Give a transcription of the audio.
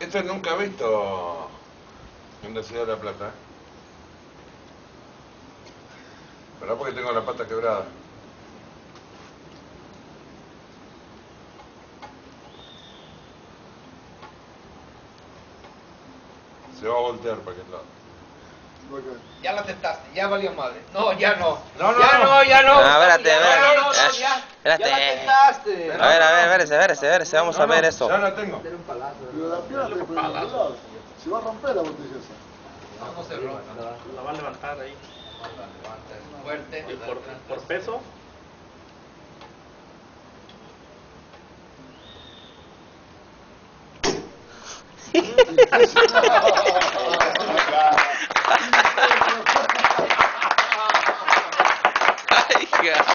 Esto nunca he visto en la Ciudad de La Plata. Pero porque tengo la pata quebrada. Se va a voltear para aquel lado. Ya lo aceptaste, ya valió madre. No, ya no. No, no, ya no. no, ya no. No, espérate, ya, espérate. no, no, ya. Ya Espérate. lo aceptaste. A ver, espérese, vamos No, a ver no, esto. Ya la tengo. Era un palazo. Pero la pierna te puede cuidado. Se va a romper la botella esa. No se rompa. La va a levantar ahí. Fuerte. Y por peso. Ay,